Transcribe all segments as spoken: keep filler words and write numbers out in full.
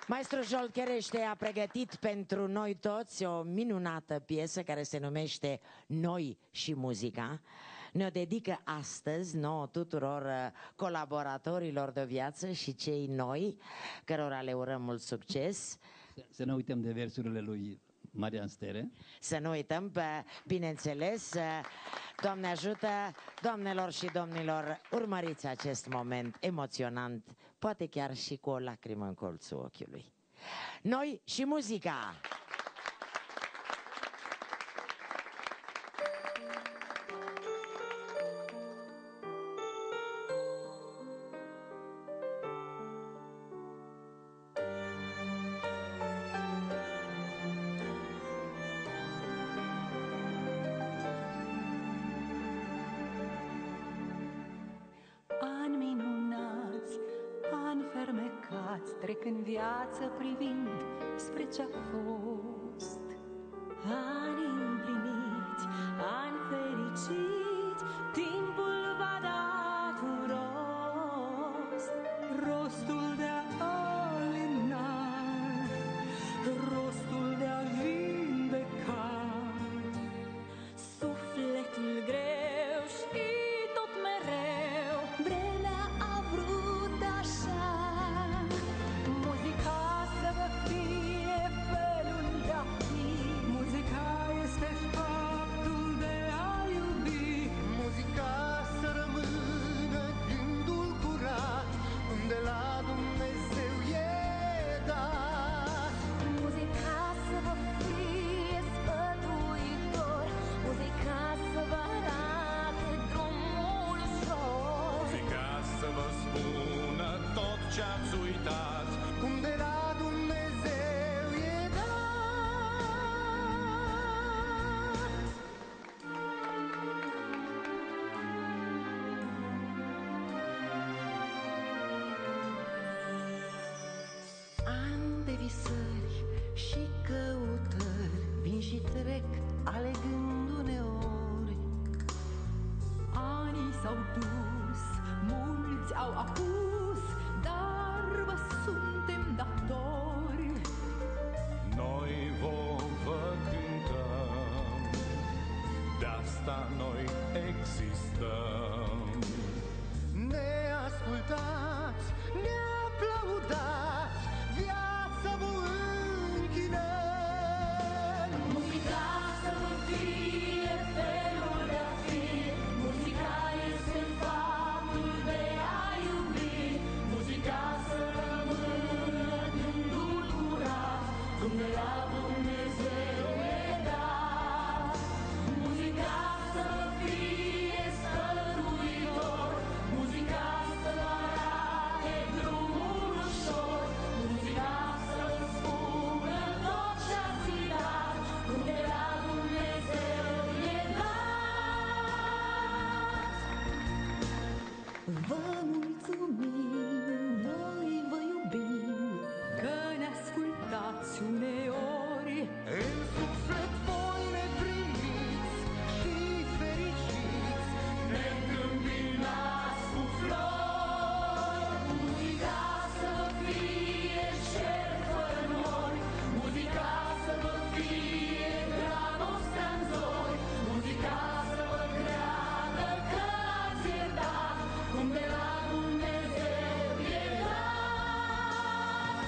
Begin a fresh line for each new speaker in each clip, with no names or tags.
Maestru Joel Cherește a pregătit pentru noi toți o minunată piesă care se numește Noi și muzica. Ne-o dedică astăzi nouă tuturor colaboratorilor de viață și cei noi, cărora le urăm mult succes.
Să ne uităm de versurile lui Marian Stere.
Să nu uităm, bineînțeles, Doamne ajută, doamnelor și domnilor, urmăriți acest moment emoționant, poate chiar și cu o lacrimă în colțul ochiului. Noi și muzica!
Trec în viață privind spre ce-a fost. Ani împliniți, ani fericiți, timpul va da un rost. Rostul de a lemna, rostul de a vindeca. Sufletul greu și tot mereu vremea a vrut așa.
Ce-ați uitat, cum de la Dumnezeu e dat.
Ani de visări și căutări vin și trec, alegând uneori. Anii s-au dus, mulți au apus, suntem datori.
Noi vă, vă cântăm, de asta noi existăm. Ne ascultați, ne aplaudați, viața vă închinăm. Muzica să vă fie felul de a fi, muzica este faptul de a iubi, muzica să de la Dumnezeu e dat. Muzica să fie stăruitor, muzica să vă arate drumul ușor, muzica să vă spună tot ce-ați uitat, cum de la Dumnezeu e dat. Vă mulțumim, noi vă iubim, că ne ascultați uneori. În suflet voi ne primiți și fericiți, ne întâmpinați cu flori. Muzica să vă fie cer fără nori, muzica să vă fie dragostea în zori, muzica să vă creadă că ați iertat, cum de la Dumnezeu e dat.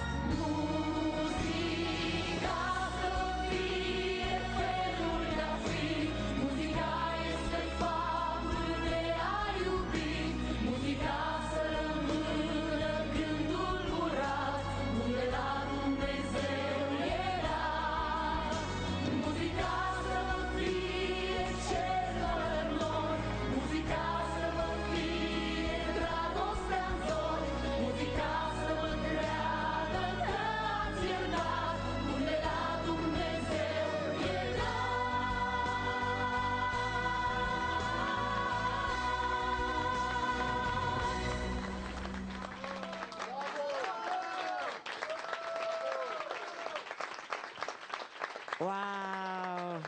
Muzica să fie felul de a fi, muzica este faptul de a iubi, muzica să rămână gândul curat, cum de la Dumnezeu e dat. Muzica să vă fie cer fără nori, muzica să vă fie dragostea în zori, muzica să vă creadă că ați iertat, cum de la Dumnezeu e
dat. Wow!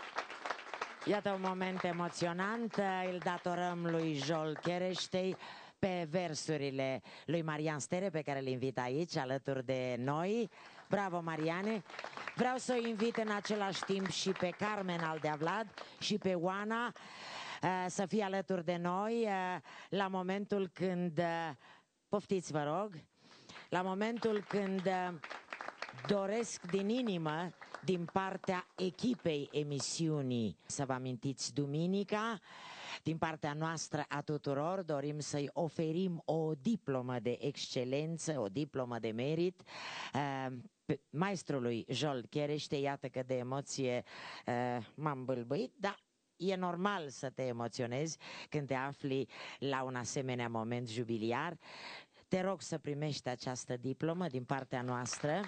Iată un moment emoționant, îl datorăm lui Joel Chereștei pe versurile lui Marian Stere, pe care îl invit aici, alături de noi. Bravo, Mariane! Vreau să o invit în același timp și pe Carmen Aldea Vlad și pe Oana să fie alături de noi la momentul când, poftiți vă rog, la momentul când doresc din inimă, din partea echipei emisiunii, să vă amintiți duminica, din partea noastră a tuturor dorim să-i oferim o diplomă de excelență, o diplomă de merit maestrului Joel Cherește. Iată că de emoție m-am bâlbâit, dar e normal să te emoționezi când te afli la un asemenea moment jubiliar. Te rog să primești această diplomă din partea noastră.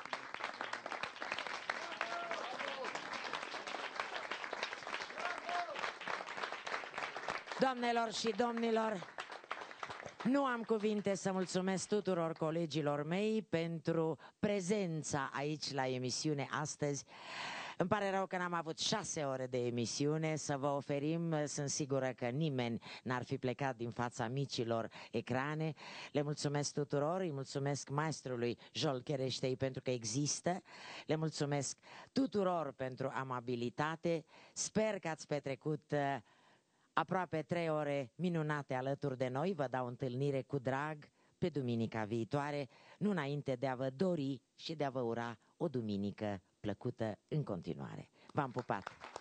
Doamnelor și domnilor, nu am cuvinte să mulțumesc tuturor colegilor mei pentru prezența aici la emisiune astăzi. Îmi pare rău că n-am avut șase ore de emisiune să vă oferim. Sunt sigură că nimeni n-ar fi plecat din fața micilor ecrane. Le mulțumesc tuturor, îi mulțumesc maestrului Joel Chereștei pentru că există. Le mulțumesc tuturor pentru amabilitate. Sper că ați petrecut aproape trei ore minunate alături de noi. Vă dau întâlnire cu drag pe duminica viitoare, nu înainte de a vă dori și de a vă ura o duminică plăcută în continuare. V-am pupat!